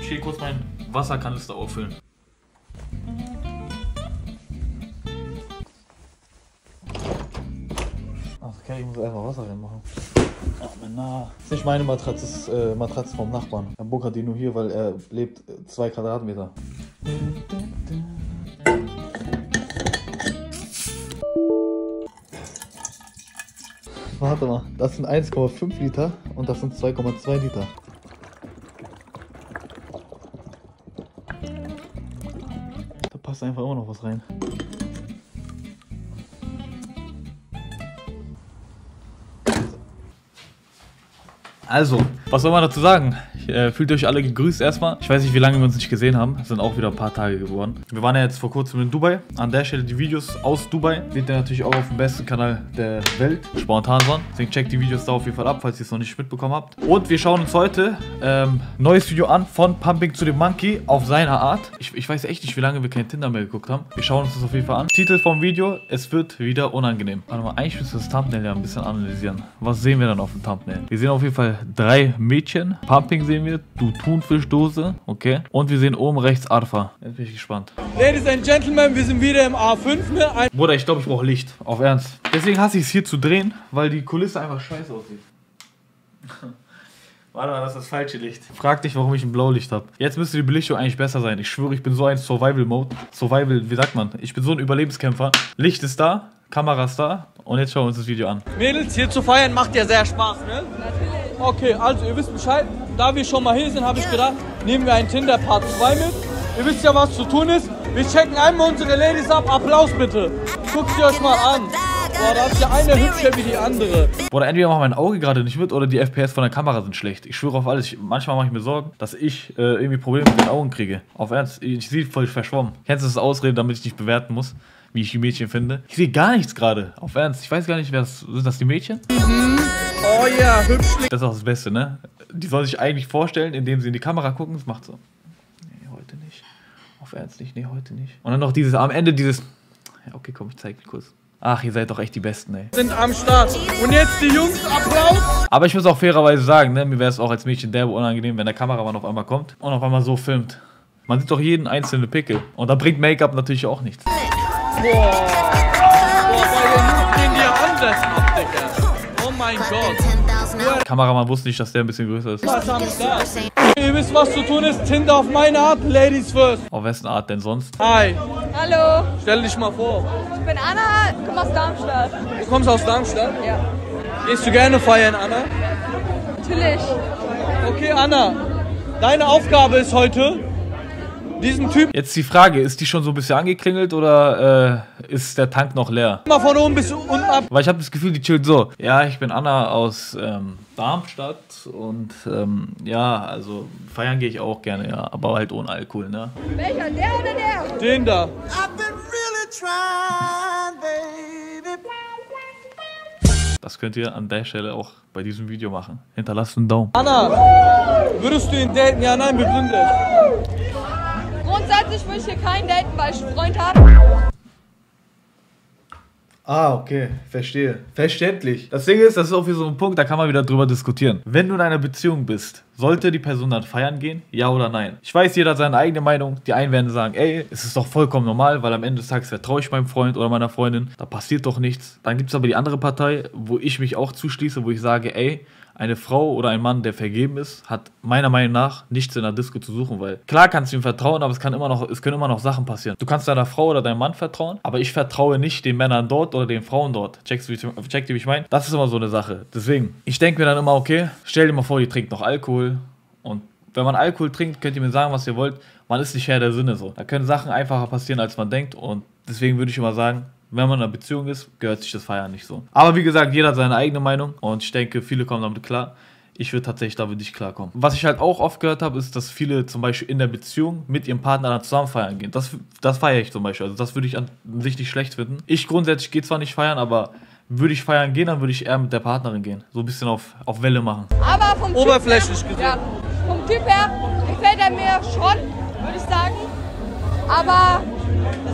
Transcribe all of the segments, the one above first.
gehe kurz meinen Wasserkanister auffüllen. Okay, ich muss einfach Wasser reinmachen. Ach, na. Das ist nicht meine Matratze, das ist Matratze vom Nachbarn. Er bunkert die nur hier, weil er lebt 2 Quadratmeter. Warte mal, das sind 1,5 Liter und das sind 2,2 Liter. Da passt einfach immer noch was rein. Also, was soll man dazu sagen? Fühlt euch alle gegrüßt erstmal. Ich weiß nicht, wie lange wir uns nicht gesehen haben. Es sind auch wieder ein paar Tage geworden. Wir waren ja jetzt vor kurzem in Dubai. An der Stelle die Videos aus Dubai. Seht ihr natürlich auch auf dem besten Kanal der Welt. Spontanson. Deswegen checkt die Videos da auf jeden Fall ab, falls ihr es noch nicht mitbekommen habt. Und wir schauen uns heute neues Video an von Pumping to the Monkey auf seine Art. Ich weiß echt nicht, wie lange wir kein Tinder mehr geguckt haben. Wir schauen uns das auf jeden Fall an. Titel vom Video: Es wird wieder unangenehm. Warte mal, eigentlich müssen wir das Thumbnail ja ein bisschen analysieren. Was sehen wir dann auf dem Thumbnail? Wir sehen auf jeden Fall 3 Mädchen. Pumping sehen wir, du Thunfischdose, okay. Und wir sehen oben rechts Arfa. Jetzt bin ich gespannt. Ladies and Gentlemen, wir sind wieder im A5, ne? Bruder, ich glaube, ich brauche Licht. Auf Ernst. Deswegen hasse ich es hier zu drehen, weil die Kulisse einfach scheiße aussieht. Warte mal, das ist das falsche Licht. Frag dich, warum ich ein Blaulicht habe. Jetzt müsste die Belichtung eigentlich besser sein. Ich schwöre, ich bin so ein Survival-Mode. Survival, wie sagt man? Ich bin so ein Überlebenskämpfer. Licht ist da, Kamera ist da. Und jetzt schauen wir uns das Video an. Mädels, hier zu feiern macht ja sehr Spaß, ne? Natürlich. Okay, also ihr wisst Bescheid. Da wir schon mal hier sind, habe ich gedacht, nehmen wir einen Tinder Part 2 mit. Ihr wisst ja, was zu tun ist. Wir checken einmal unsere Ladies ab. Applaus bitte. Guckt sie euch mal an. Boah, da ist ja eine hübscher wie die andere. Boah, entweder macht mein Auge gerade nicht mit oder die FPS von der Kamera sind schlecht. Ich schwöre auf alles. Manchmal mache ich mir Sorgen, dass ich irgendwie Probleme mit den Augen kriege. Auf Ernst, ich sehe voll verschwommen. Kennst du das Ausreden, damit ich nicht bewerten muss, wie ich die Mädchen finde? Ich sehe gar nichts gerade. Auf Ernst. Ich weiß gar nicht, wer das sind. Das die Mädchen? Oh ja, hübsch. Das ist auch das Beste, ne? Die soll sich eigentlich vorstellen, indem sie in die Kamera gucken. Das macht so. Nee, heute nicht. Auf Ernst nicht. Nee, heute nicht. Und dann noch dieses, am Ende dieses. Ja, okay, komm, ich zeig dir kurz. Ach, ihr seid doch echt die Besten, ey. Sind am Start. Und jetzt die Jungs, Applaus. Aber ich muss auch fairerweise sagen, ne? Mir wäre es auch als Mädchen derbe unangenehm, wenn der Kameramann auf einmal kommt und auf einmal so filmt. Man sieht doch jeden einzelnen Pickel. Und da bringt Make-up natürlich auch nichts. Boah. Boah, bei den Jungs gehen die ja anders ab, Digga. Oh mein Gott. Der Kameramann wusste nicht, dass der ein bisschen größer ist. Was am Start? Ihr wisst, was zu tun ist. Tinder auf meine Art, Ladies first. Auf wessen Art denn sonst? Hi. Hallo, Stell dich mal vor. ich bin Anna, ich komme aus Darmstadt. Du kommst aus Darmstadt? Ja. Gehst du gerne feiern, Anna? Natürlich. Okay, Anna. Deine Aufgabe ist heute, diesen Typ Jetzt die Frage, ist die schon so ein bisschen angeklingelt oder ist der Tank noch leer? mal von oben bis unten ab. Weil ich habe das Gefühl, die chillt so. Ja, ich bin Anna aus Darmstadt und ja, also feiern gehe ich auch gerne, ja, aber halt ohne Alkohol, ne? Welcher, der oder der? Den da. Das könnt ihr an der Stelle auch bei diesem Video machen. Hinterlasst einen Daumen. Anna, würdest du ihn daten? Ja, nein, begründet. Grundsätzlich würde ich hier keinen daten, weil ich einen Freund habe. Ah, okay, verstehe. Verständlich. Das Ding ist, das ist auch wieder so ein Punkt, da kann man wieder drüber diskutieren. Wenn du in einer Beziehung bist, sollte die Person dann feiern gehen? Ja oder nein? Ich weiß, jeder hat seine eigene Meinung. Die einen werden sagen, ey, es ist doch vollkommen normal, weil am Ende des Tages vertraue ich meinem Freund oder meiner Freundin. Da passiert doch nichts. Dann gibt es aber die andere Partei, wo ich mich auch zuschließe, wo ich sage, ey, eine Frau oder ein Mann, der vergeben ist, hat meiner Meinung nach nichts in der Disco zu suchen, weil klar kannst du ihm vertrauen, aber es können immer noch Sachen passieren. Du kannst deiner Frau oder deinem Mann vertrauen, aber ich vertraue nicht den Männern dort oder den Frauen dort. Checkt ihr, wie ich meine? Das ist immer so eine Sache. Deswegen, ich denke mir dann immer, okay, stell dir mal vor, die trinkt noch Alkohol und wenn man Alkohol trinkt, könnt ihr mir sagen, was ihr wollt, man ist nicht Herr der Sinne so. Da können Sachen einfacher passieren, als man denkt und deswegen würde ich immer sagen, wenn man in einer Beziehung ist, gehört sich das Feiern nicht so. Aber wie gesagt, jeder hat seine eigene Meinung und ich denke, viele kommen damit klar. Ich würde tatsächlich damit nicht klarkommen. Was ich halt auch oft gehört habe, ist, dass viele zum Beispiel in der Beziehung mit ihrem Partner dann zusammen feiern gehen. Das feiere ich zum Beispiel. Also das würde ich an sich nicht schlecht finden. Ich grundsätzlich gehe zwar nicht feiern, aber würde ich feiern gehen, dann würde ich eher mit der Partnerin gehen. So ein bisschen auf Welle machen. Aber vom Oberflächlich Typ her, gesehen. ja, vom Typ her gefällt er mir schon, würde ich sagen. Aber es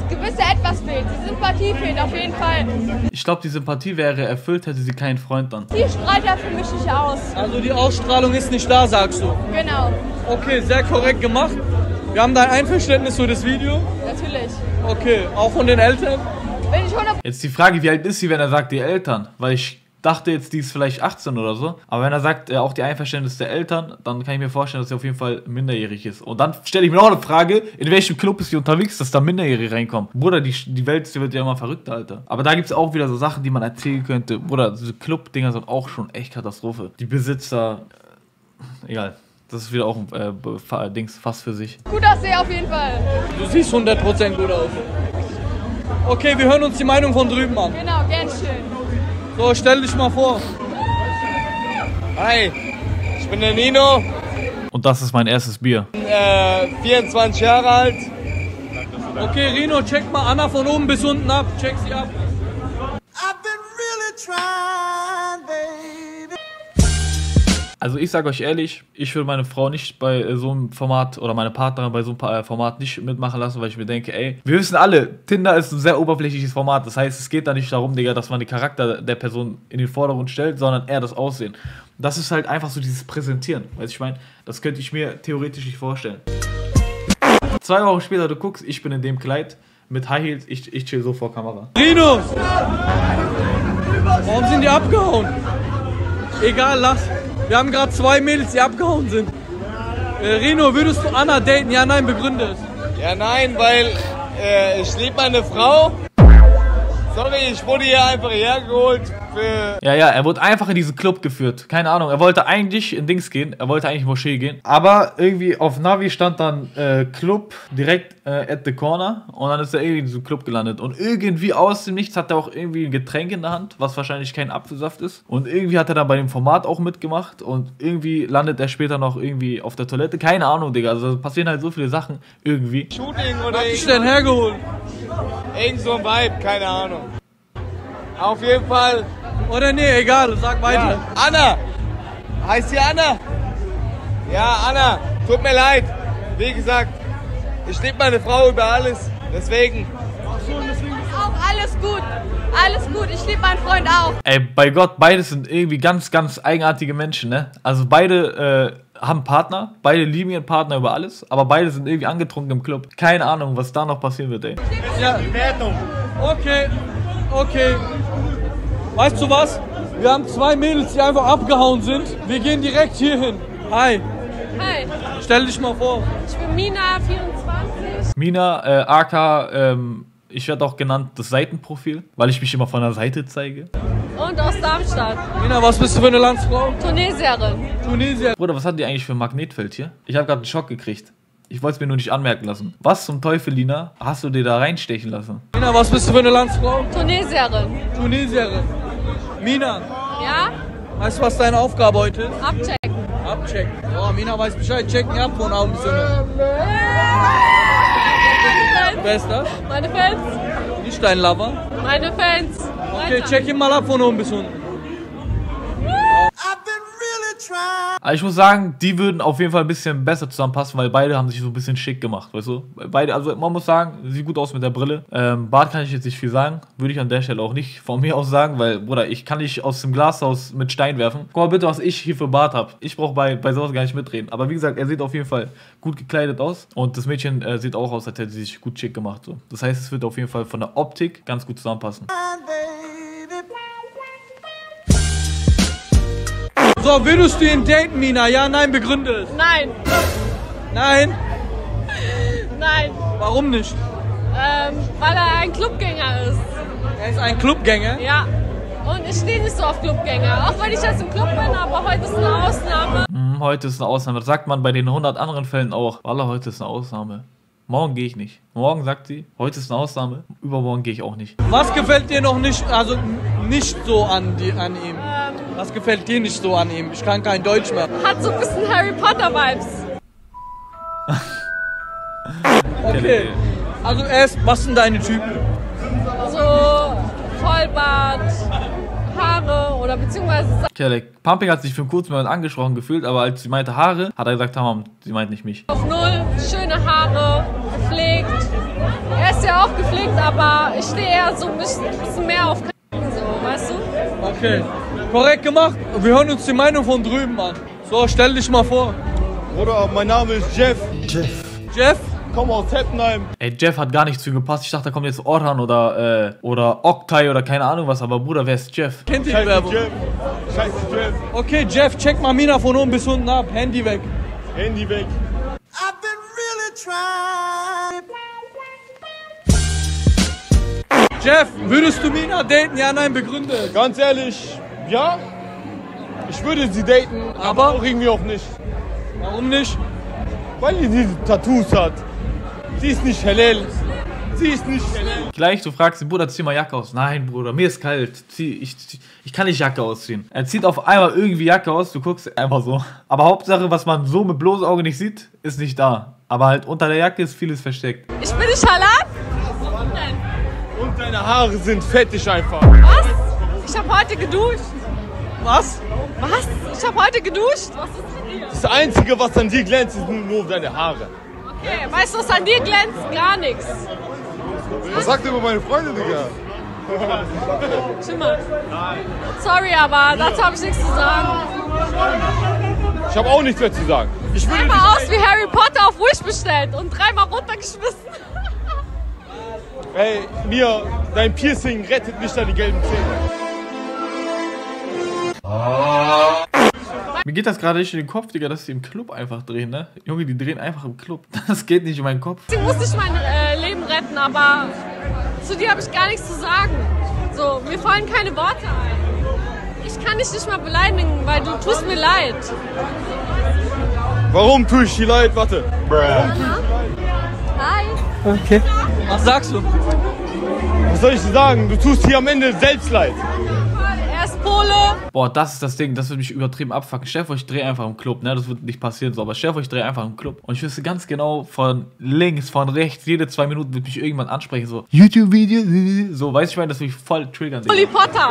gewisse Etwas fehlt. Die Sympathie fehlt auf jeden Fall. Ich glaube, die Sympathie wäre erfüllt, hätte sie keinen Freund dann. Die strahlt ja für mich nicht aus. Also die Ausstrahlung ist nicht da, sagst du? Genau. Okay, sehr korrekt gemacht. Wir haben dein Einverständnis für das Video. Natürlich. Okay, auch von den Eltern? Wenn ich 100... Jetzt die Frage, wie alt ist sie, wenn er sagt, die Eltern? Weil ich dachte jetzt, die ist vielleicht 18 oder so. Aber wenn er sagt, auch die Einverständnis der Eltern, dann kann ich mir vorstellen, dass sie auf jeden Fall minderjährig ist. Und dann stelle ich mir noch eine Frage, in welchem Club ist sie unterwegs, dass da Minderjährige reinkommen? Bruder, die Welt, die wird ja immer verrückter, Alter. Aber da gibt es auch wieder so Sachen, die man erzählen könnte. Bruder, diese Club-Dinger sind auch schon echt Katastrophe. Die Besitzer, egal. Das ist wieder auch ein Dings fast für sich. Gut aussehe auf jeden Fall. Du siehst 100% gut aus. Okay, wir hören uns die Meinung von drüben an. Genau, gern schön. So, stell dich mal vor. Hi, ich bin der Nino, Und das ist mein erstes Bier. 24 Jahre alt. Okay, Rino, check mal Anna von oben bis unten ab. Check sie ab. I've been really trying, baby. Also ich sage euch ehrlich, ich würde meine Frau nicht bei so einem Format oder meine Partnerin bei so einem Format nicht mitmachen lassen, weil ich mir denke, ey, wir wissen alle, Tinder ist ein sehr oberflächliches Format. Das heißt, es geht da nicht darum, Digga, dass man den Charakter der Person in den Vordergrund stellt, sondern eher das Aussehen. Das ist halt einfach so dieses Präsentieren. Weißt du, ich meine, das könnte ich mir theoretisch nicht vorstellen. 2 Wochen später, du guckst, ich bin in dem Kleid mit High Heels, ich chill so vor Kamera. Rino! Warum sind die abgehauen? Egal, lass. Wir haben gerade 2 Mädels, die abgehauen sind. Rino, würdest du Anna daten? Ja, nein, begründe es. Ja, nein, weil ich liebe meine Frau. Sorry, ich wurde hier einfach hergeholt für... Ja, er wurde einfach in diesen Club geführt. Keine Ahnung, er wollte eigentlich in Dings gehen, er wollte eigentlich in Moschee gehen. Aber irgendwie auf Navi stand dann Club direkt at the corner und dann ist er irgendwie in diesem Club gelandet. Und irgendwie aus dem Nichts hat er auch irgendwie ein Getränk in der Hand, was wahrscheinlich kein Apfelsaft ist. Und irgendwie hat er dann bei dem Format auch mitgemacht und irgendwie landet er später noch irgendwie auf der Toilette. Keine Ahnung, Digga, also passieren halt so viele Sachen irgendwie. Shooting oder Was hast du denn hergeholt? irgend so ein Vibe, keine Ahnung. Auf jeden Fall. Oder nee, egal, sag weiter. Ja. Anna! Heißt sie Anna? Ja, Anna, tut mir leid. Wie gesagt, ich liebe meine Frau über alles. Deswegen. Auch alles gut. Alles gut. Ich liebe meinen Freund auch. Ey, bei Gott, beide sind irgendwie ganz, ganz eigenartige Menschen, ne? Also beide haben Partner, beide lieben ihren Partner über alles, aber beide sind irgendwie angetrunken im Club. Keine Ahnung, was da noch passieren wird, ey. Ja, okay, okay. Weißt du was? Wir haben 2 Mädels, die einfach abgehauen sind. Wir gehen direkt hier hin. Hi, Hi, stell dich mal vor. ich bin Mina, 24. Mina, AK, ich werde auch genannt das Seitenprofil, weil ich mich immer von der Seite zeige. Und aus Darmstadt. Mina, was bist du für eine Landsfrau? Tunesierin. Tunesier. Bruder, was hat die eigentlich für ein Magnetfeld hier? Ich habe gerade einen Schock gekriegt. Ich wollte es mir nur nicht anmerken lassen. Was zum Teufel, Lina, hast du dir da reinstechen lassen? Mina, was bist du für eine Landsfrau? Tunesierin. Tunesierin. Mina, Ja? weißt du, was deine Aufgabe heute ist? Abchecken. Abchecken. Ja, Mina weiß Bescheid, checken ab von Augen bis Sonne. Wer ist das? Meine Fans. Nicht dein Lover. Meine Fans. Okay, check ihn mal ab von oben bis unten. I've been really trying. Aber ich muss sagen, die würden auf jeden Fall ein bisschen besser zusammenpassen, weil beide haben sich so ein bisschen schick gemacht, weißt du? Beide, also man muss sagen, sieht gut aus mit der Brille. Bart kann ich jetzt nicht viel sagen, würde ich an der Stelle auch nicht von mir aus sagen, weil, Bruder, ich kann nicht aus dem Glashaus mit Stein werfen. Guck mal bitte, was ich hier für Bart habe. Ich brauche bei sowas gar nicht mitreden. Aber wie gesagt, er sieht auf jeden Fall gut gekleidet aus und das Mädchen sieht auch aus, als hätte sie sich gut schick gemacht. So. Das heißt, es wird auf jeden Fall von der Optik ganz gut zusammenpassen. So, würdest du ihn daten, Mina? Ja, nein, begründe es. Nein. Nein? Nein. Warum nicht? Weil er ein Clubgänger ist. Er ist ein Clubgänger. Ja. Und ich stehe nicht so auf Clubgänger. Auch wenn ich jetzt im Club bin, aber heute ist eine Ausnahme. Heute ist eine Ausnahme. Das sagt man bei den 100 anderen Fällen auch. Wallah, heute ist eine Ausnahme. Morgen gehe ich nicht. Morgen sagt sie, heute ist eine Ausnahme. Übermorgen gehe ich auch nicht. Was gefällt dir noch nicht, also nicht so an ihm? Was gefällt dir nicht so an ihm? Ich kann kein Deutsch mehr. Hat so ein bisschen Harry Potter Vibes. Okay. Also was sind deine Typen? So Vollbart, Haare oder beziehungsweise Kerlek, Pumping hat sich für einen kurzen Moment angesprochen gefühlt, aber als sie meinte Haare, hat er gesagt, tamam, sie meint nicht mich. auf Null, schöne Haare, gepflegt. Er ist ja auch geflickt, aber ich stehe eher so ein bisschen mehr auf Kacken, so, weißt du? Okay, korrekt gemacht. Wir hören uns die Meinung von drüben an. So, stell dich mal vor. Bruder, mein Name ist Jeff. Jeff? Komm aus Heppenheim. Ey, Jeff hat gar nicht zu ihm gepasst. Ich dachte, da kommt jetzt Orhan oder Oktay oder keine Ahnung was. Aber Bruder, wer ist Jeff? Kennt ihr die Scheiße Werbung? Jeff. Scheiße Jeff. Okay, Jeff, check mal Mina von oben bis unten ab. Handy weg. Handy weg. Jeff, würdest du Mina daten? Ja, nein, begründe. Ganz ehrlich, ja. Ich würde sie daten, aber auch irgendwie auch nicht. Warum nicht? Weil sie diese Tattoos hat. Sie ist nicht halal. Sie ist nicht halal. Gleich, du fragst ihn, Bruder, zieh mal Jacke aus. Nein, Bruder, mir ist kalt. Ich kann nicht Jacke ausziehen. Er zieht auf einmal irgendwie Jacke aus, du guckst einfach so. Aber Hauptsache, was man so mit bloßem Auge nicht sieht, ist nicht da. Aber halt unter der Jacke ist vieles versteckt. Ich bin nicht halal? Warum denn? Und deine Haare sind fettig einfach. Was? Ich habe heute geduscht. Was? Was? Ich habe heute geduscht? Was ist mit dir? Das Einzige, was an dir glänzt, sind nur deine Haare. Okay, weißt du, was an dir glänzt? Gar nichts. Was sagt ihr über meine Freunde, Digga? Schimmer. Sorry, aber dazu habe ich nichts zu sagen. Ich habe auch nichts mehr zu sagen. Ich würde Einmal aus wie Harry Potter auf Wish bestellt und 3-mal runtergeschmissen. Ey, mir, dein Piercing rettet nicht deine gelben Zähne. Mir geht das gerade nicht in den Kopf, Digga, dass die im Club einfach drehen, ne? Junge, die drehen einfach im Club. Das geht nicht in meinen Kopf. Sie muss nicht mein Leben retten, aber zu dir habe ich gar nichts zu sagen. So, mir fallen keine Worte ein. Ich kann dich nicht mal beleidigen, weil du tust mir leid. Warum tue ich dir leid? Warte. Hi. Okay. Was sagst du? Was soll ich dir sagen? Du tust hier am Ende selbst leid. Er ist Pole. Boah, das ist das Ding, das wird mich übertrieben abfucken. Stell dir vor, ich drehe einfach im Club, ne? Das wird nicht passieren so, aber stell dir vor, ich drehe einfach im Club. Und ich wüsste ganz genau, von links, von rechts, jede 2 Minuten wird mich irgendwann ansprechen, so YouTube-Video, so, weiß ich meine, das will ich voll triggern. Harry Potter.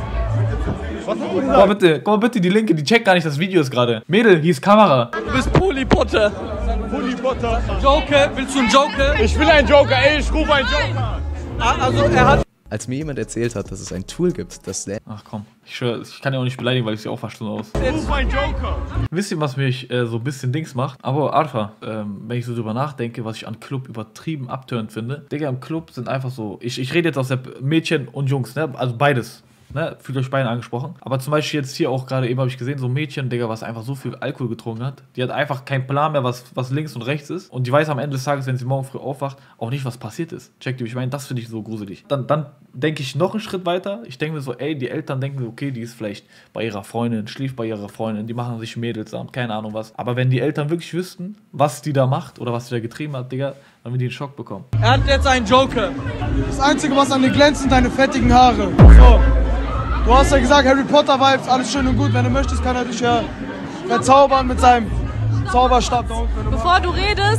Guck mal bitte, die Linke, die checkt gar nicht das Video ist gerade. Mädel, hier ist Kamera. Du bist Polly Potter. Polly Potter. Joker, willst du einen Joker? Ich will einen Joker, ey, ich rufe einen Joker. Also, er hat... Als mir jemand erzählt hat, dass es ein Tool gibt, das Ach komm, ich schwör, ich kann ja auch nicht beleidigen, weil ich sehe auch fast schon aus. Ich rufe einen Joker. Wisst ihr, was mich so ein bisschen Dings macht? Aber Alpha, wenn ich so drüber nachdenke, was ich an Club übertrieben abtörend finde. Digga, im Club sind einfach so, ich rede jetzt aus der Mädchen und Jungs, ne? Also beides. Ne, fühlt euch beide angesprochen. Aber zum Beispiel jetzt hier auch gerade eben habe ich gesehen, so ein Mädchen, Digga, was einfach so viel Alkohol getrunken hat. Die hat einfach keinen Plan mehr, was links und rechts ist. Und die weiß am Ende des Tages, wenn sie morgen früh aufwacht, auch nicht, was passiert ist. Checkt ihr, ich meine, das finde ich so gruselig. Dann denke ich noch einen Schritt weiter. Ich denke mir so, ey, die Eltern denken, okay, die ist vielleicht bei ihrer Freundin, schläft bei ihrer Freundin, die machen sich Mädels an, keine Ahnung was. Aber wenn die Eltern wirklich wüssten, was die da macht oder was sie da getrieben hat, Digga, dann würden die einen Schock bekommen. Er hat jetzt einen Joker. Das Einzige, was an dir glänzt, sind deine fettigen Haare. So. Du hast ja gesagt, Harry Potter-Vibes, alles schön und gut. Wenn du möchtest, kann er dich ja verzaubern mit seinem Zauberstab da unten. Bevor du redest,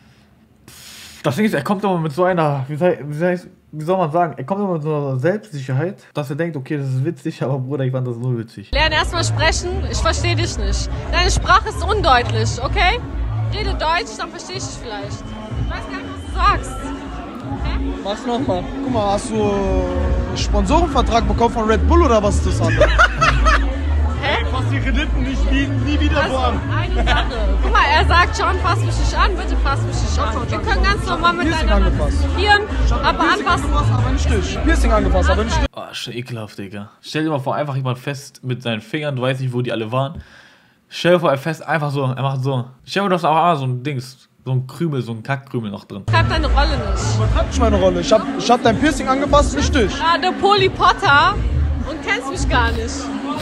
Das Ding ist, er kommt immer mit so einer, wie soll man sagen, er kommt immer mit so einer Selbstsicherheit, dass er denkt, okay, das ist witzig, aber Bruder, ich fand das nur witzig. lerne erstmal sprechen. Ich verstehe dich nicht. Deine Sprache ist undeutlich, okay? Rede Deutsch, dann verstehe ich dich vielleicht. Ich weiß gar nicht, was du sagst. Okay? Mach's nochmal. Guck mal, hast du einen Sponsorenvertrag bekommen von Red Bull oder was ist das andere? Ey, fass die Krediten nie wieder so an. Eine Sache. Guck mal, er sagt schon, fass mich nicht an, bitte fass mich nicht an. Wir können ganz normal miteinander diskutieren, aber anfassen. Aber nicht Stich. Piercing angefasst, aber nicht Stich. Oh, schon ekelhaft, Digga. Stell dir mal vor, einfach jemand fest mit seinen Fingern, du weißt nicht, wo die alle waren. Stell dir vor, er fest einfach so, er macht so. Stell dir vor, da ist auch einmal so ein Dings, so ein Krümel, so ein Kackkrümel noch drin. Schreib deine Rolle nicht. Übertreib nicht meine Rolle. Ich hab dein Piercing angefasst, nicht Stich. Gerade Polly Potter und kennst mich gar nicht.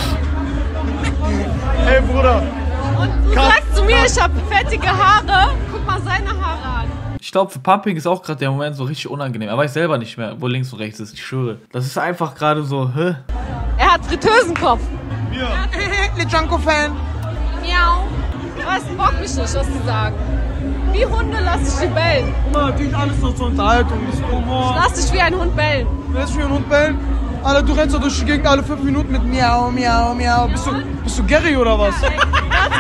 Hey, Bruder. Und du sagst zu mir, ich habe fettige Haare. Guck mal seine Haare an. Ich glaube, für Pumping ist auch gerade der Moment so richtig unangenehm. Er weiß selber nicht mehr, wo links und rechts ist, ich schwöre. Das ist einfach gerade so, hä? Er hat Fritteusenkopf. Le Junko-Fan. Miau. Was bock mich nicht, was die sagen. Wie Hunde lass ich die bellen. Guck mal, natürlich alles noch zur Unterhaltung, ein bisschen Humor. Lass dich wie ein Hund bellen. Wer ist für einen Hund bellen? Alter, du rennst doch durch die Gegend alle 5 Minuten mit Miau, Miau, Miau. Bist du Gary oder was? Ey, ganz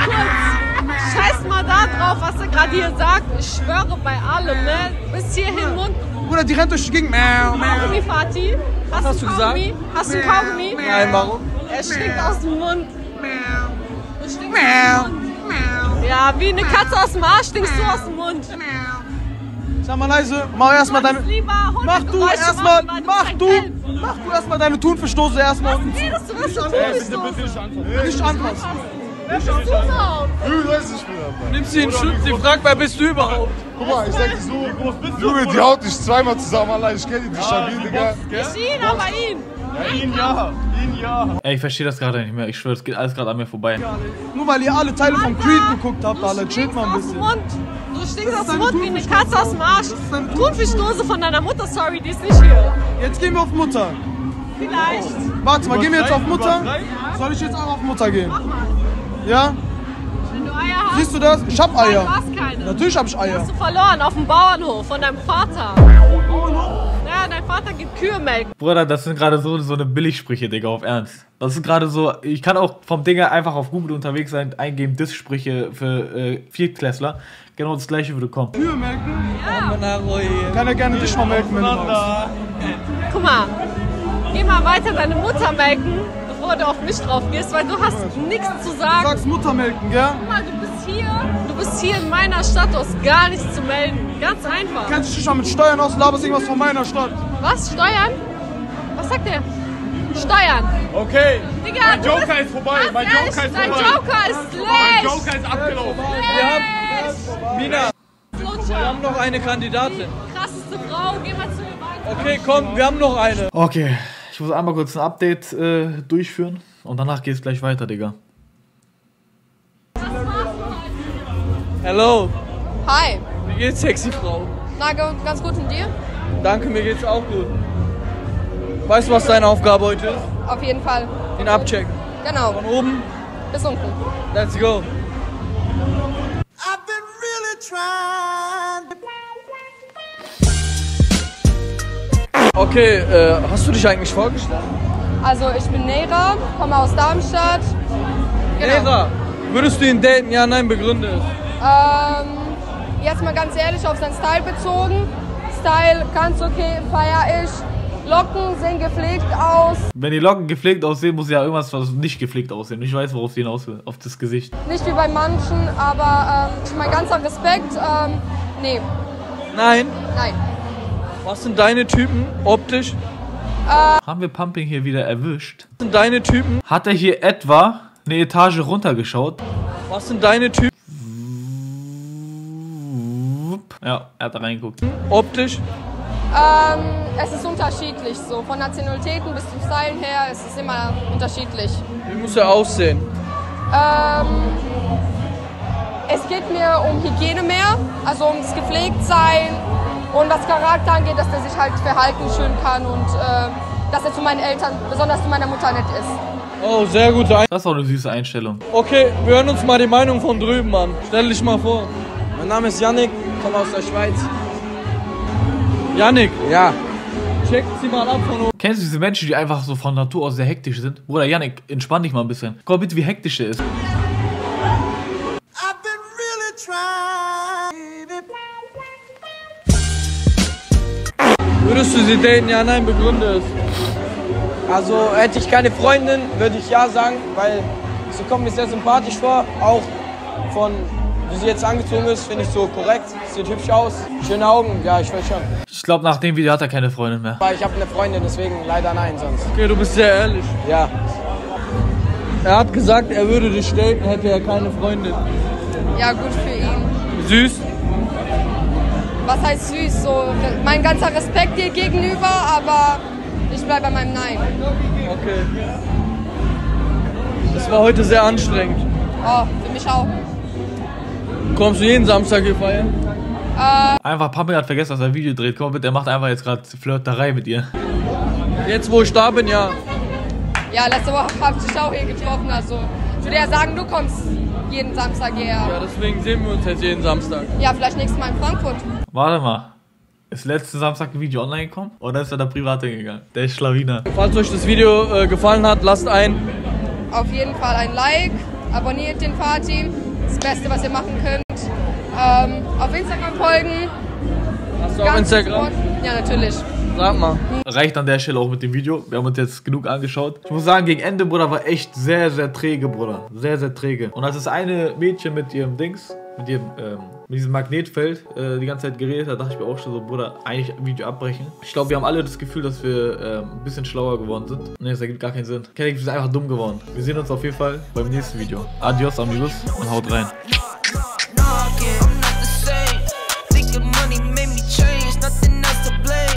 kurz. Scheiß mal da drauf, was er gerade hier sagt. Ich schwöre bei allem, ne? Bis hierhin Mund. Bruder, die rennt durch die Gegend. Kaugummi, Fatih? Hast du gesagt? Hast du ein Kaugummi? Nein, warum? Er stinkt aus dem Mund. Du stinkst aus dem Mund. Ja, wie eine Katze aus dem Arsch stinkst du aus dem Mund. Sag mal leise, mach erstmal deine. Mach du erstmal deine Thunfischdose erstmal. Was redest du? Was du tust? Nicht anfassen. Wer bist du überhaupt? Nimm sie in Schutz, sie fragt, wer bist du überhaupt? Guck mal, ich sag dir so, Junge, die haut dich zweimal zusammen, allein. Ich kenn die stabil, Digga. Nicht ihn, aber ihn. Ey, ich verstehe das gerade nicht mehr. Ich schwöre, es geht alles gerade an mir vorbei. Nur weil ihr alle Teile von Creed geguckt habt, alle. Du Chillt mal ein stinkst aus dem bisschen. Mund. Du stinkst aus dem Mund wie eine Katze aus dem Arsch. Thunfischdose von deiner Mutter, sorry, die ist nicht hier. Jetzt gehen wir auf Mutter. Vielleicht. Warte mal, gehen wir jetzt auf Mutter? Soll ich jetzt auch auf Mutter gehen? Mach mal. Ja? Wenn du Eier hast. Siehst du das? Ich hab Nein, Eier. du hast keine. Natürlich hab ich Eier. Hast du verloren auf dem Bauernhof von deinem Vater. Ja, dein Vater gibt Kühe melken. Bruder, das sind gerade so eine Billigsprüche, Digga, auf Ernst. Das ist gerade so, ich kann auch vom Dinger einfach auf Google unterwegs sein, eingeben, Diss-Sprüche für Viertklässler. Genau das gleiche würde kommen. Kühe melken? Ja. Kann er gerne dich mal melken, wenn du magst. Guck mal, geh mal weiter deine Mutter melken, bevor du auf mich drauf gehst, weil du hast nichts zu Du sagen. sagst Mutter melken, gell? Guck mal, du bist hier in meiner Stadt, du hast gar nichts zu melden. Ganz einfach. Kennst du dich schon mit Steuern aus, laberst irgendwas von meiner Stadt. Was? Steuern? Was sagt der? Steuern. Okay, Digga, mein Joker ist vorbei. Mein Joker ist Dein vorbei. Joker ist Mein schlecht. Joker ist abgelaufen. Mina, wir Lutscher. haben noch eine Kandidatin. Krasseste Frau, geh mal zu mir weiter. Okay, komm, wir haben noch eine. Okay, ich muss einmal kurz ein Update durchführen und danach geht's gleich weiter, Digga. Hello, Hi. wie geht's, sexy Frau? Na, ganz gut, und dir? Danke, mir geht's auch gut. Weißt du, was deine Aufgabe heute ist? Auf jeden Fall. Den abchecken. Genau, Von oben, bis unten. let's go. Okay, hast du dich eigentlich vorgestellt? Also, ich bin Nera, komme aus Darmstadt. Lehrer, würdest du ihn daten? Ja, nein, begründe es. Jetzt mal ganz ehrlich auf seinen Style bezogen. Style ganz okay, feier ich. Locken sehen gepflegt aus. Wenn die Locken gepflegt aussehen, muss ja irgendwas was nicht gepflegt aussehen. Ich weiß, worauf sie hinaus will. Auf das Gesicht. Nicht wie bei manchen, aber mein ganzer Respekt. Nee, Nein. nein. Was sind deine Typen optisch? Haben wir Pumping hier wieder erwischt? Was sind deine Typen? Hat er hier etwa eine Etage runtergeschaut? Was sind deine Typen Ja, er hat da reingeguckt. optisch? Es ist unterschiedlich so. Von Nationalitäten bis zum Stylen her ist es immer unterschiedlich. Wie muss er aussehen? Es geht mir um Hygiene mehr, also ums Gepflegtsein und was Charakter angeht, dass der sich halt verhalten schön kann und dass er zu meinen Eltern, besonders zu meiner Mutter nett ist. Oh, sehr gute Einstellung. Das ist auch eine süße Einstellung. Okay, wir hören uns mal die Meinung von drüben an. Stell dich mal vor. Mein Name ist Yannick, komme aus der Schweiz. Yannick, Ja, check sie mal ab von oben. Kennst du diese Menschen, die einfach so von Natur aus sehr hektisch sind? Bruder, Yannick, entspann dich mal ein bisschen. Guck mal bitte, wie hektisch er ist. Würdest du sie daten? Ja, nein, begründe es. also hätte ich keine Freundin, würde ich ja sagen, weil sie kommt mir sehr sympathisch vor. Auch von, wie sie jetzt angezogen ist, finde ich so korrekt. Sieht hübsch aus, schöne Augen, ja, ich will schon. Ich glaube, nach dem Video hat er keine Freundin mehr. Aber ich habe eine Freundin, deswegen leider nein sonst. Okay, du bist sehr ehrlich. Ja, Er hat gesagt, er würde dich daten, hätte er keine Freundin. Ja, gut für ihn. Süß. Was heißt süß? So, mein ganzer Respekt dir gegenüber, aber ich bleibe bei meinem Nein. Okay. Das war heute sehr anstrengend. Oh, für mich auch. Kommst du jeden Samstag hier feiern? Einfach, Pumping hat vergessen, dass er ein Video dreht. Komm bitte, er macht einfach jetzt gerade Flirterei mit ihr. Jetzt, wo ich da bin, ja. Ja, letzte Woche habe ich dich auch hier getroffen. Also, ich würde ja sagen, du kommst jeden Samstag hierher. Ja, deswegen sehen wir uns jetzt jeden Samstag. Ja, vielleicht nächstes Mal in Frankfurt. Warte mal. Ist letzten Samstag ein Video online gekommen? Oder ist er da privat hingegangen? Der ist Schlawiner. Falls euch das Video gefallen hat, lasst ein. Auf jeden Fall ein Like, abonniert den Fatih. Das Beste, was ihr machen könnt. Auf Instagram folgen. Hast du auch Ganz Instagram? sofort. Ja, natürlich. Sag mal. Reicht an der Stelle auch mit dem Video. Wir haben uns jetzt genug angeschaut. Ich muss sagen, gegen Ende, Bruder, war echt sehr, sehr träge, Bruder. Sehr, sehr träge. Und als das eine Mädchen mit ihrem Dings, mit diesem Magnetfeld die ganze Zeit geredet hat, dachte ich mir auch schon so, Bruder, eigentlich Video abbrechen. Ich glaube, wir haben alle das Gefühl, dass wir ein bisschen schlauer geworden sind. Ne, das ergibt gar keinen Sinn. Wir sind einfach dumm geworden. Wir sehen uns auf jeden Fall beim nächsten Video. Adios, amigos, und haut rein.